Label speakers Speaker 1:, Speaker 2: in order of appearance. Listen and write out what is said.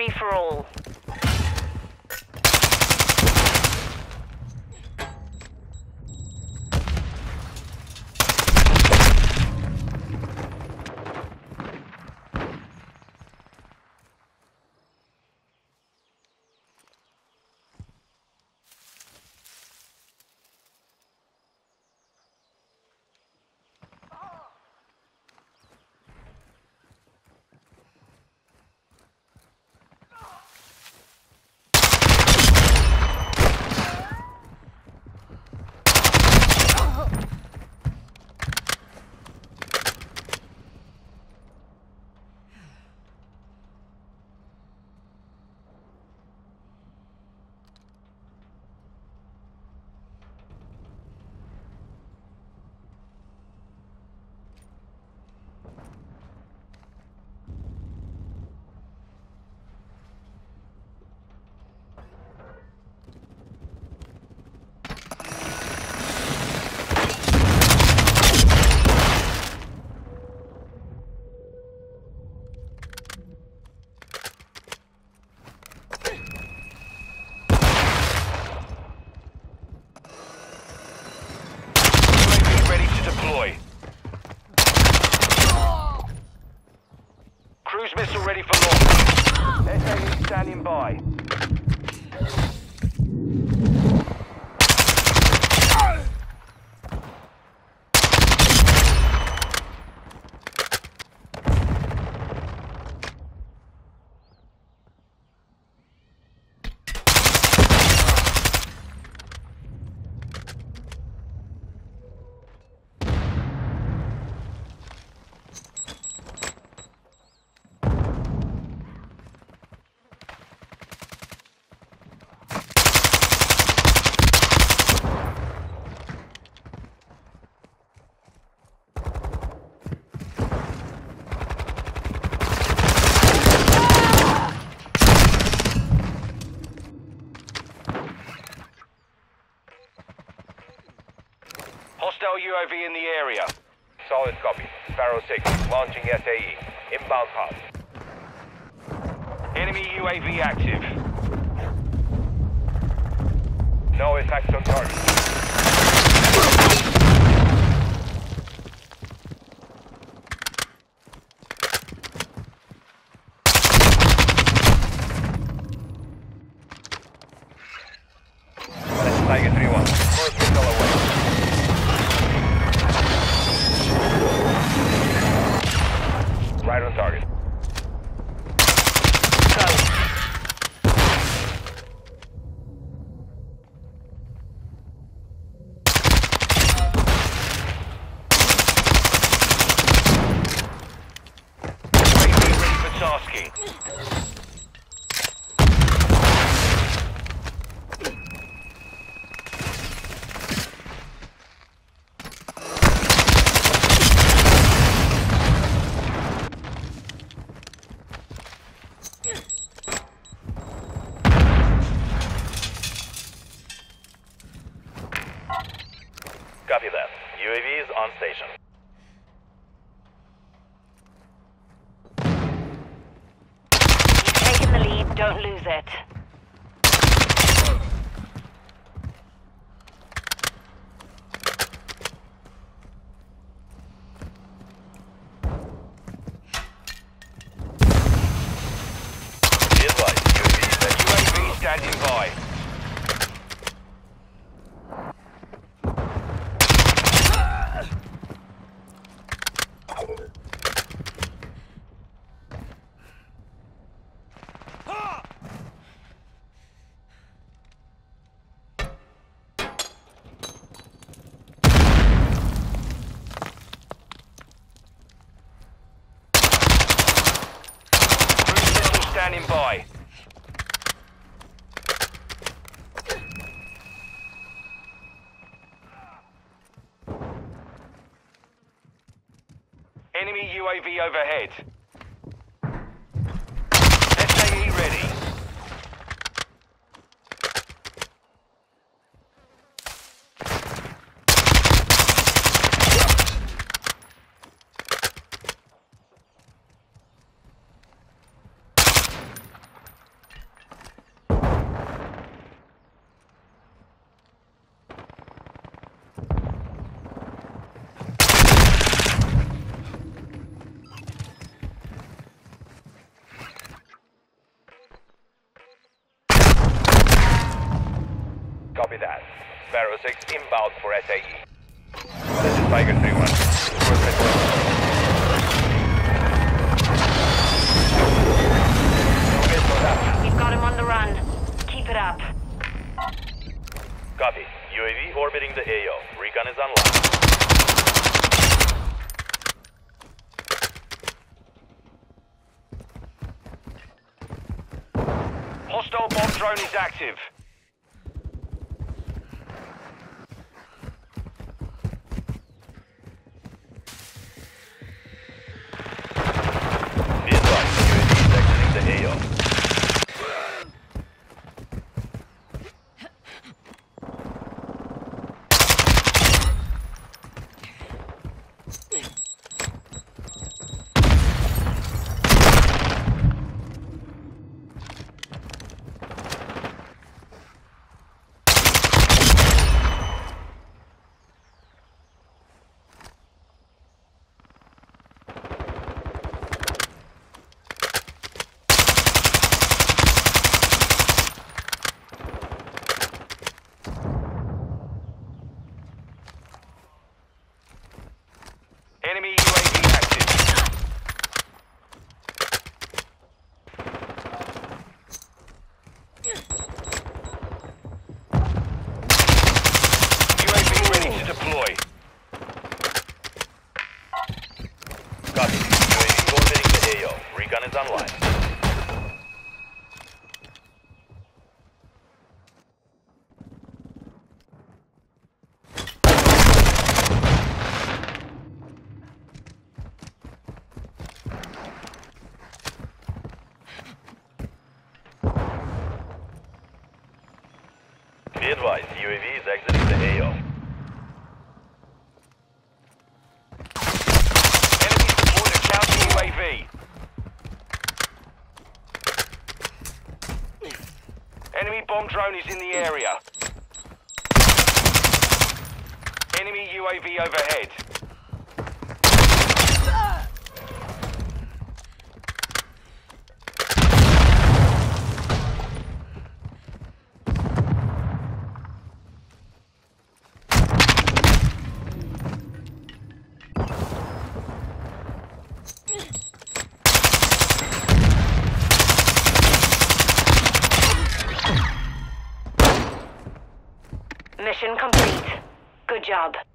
Speaker 1: free-for-all.
Speaker 2: Cruise missile ready for launch. SAE standing by. Hostile UAV in the area.
Speaker 3: Solid copy. Sparrow 6, launching SAE. Inbound path.
Speaker 2: Enemy UAV active.
Speaker 3: No effects on target. Tiger 3-1. First missile away. Right on target.
Speaker 2: Ready for tasking.
Speaker 3: Copy that. UAV is on station.
Speaker 1: You've taken the lead, don't lose it.
Speaker 3: Be advised,
Speaker 2: UAV standing by. Standing by. Enemy UAV overhead. SAE ready.
Speaker 3: Copy that. Sparrow 6 inbound for SAE. This is Tiger 3-1.
Speaker 1: We've got him on the run. Keep it up.
Speaker 3: Copy. UAV orbiting the AO. Recon is online.
Speaker 2: Hostile bomb drone is active.
Speaker 3: Be advised, UAV is exiting the AO.
Speaker 2: Enemy UAV active. UAV ready to deploy.
Speaker 3: Copy. UAV orbiting the AO. Recon is online. Be advised, UAV is exiting the AO.
Speaker 2: Enemies deployed a counter UAV. Enemy bomb drone is in the area. Enemy UAV overhead.
Speaker 1: Mission complete. Good job.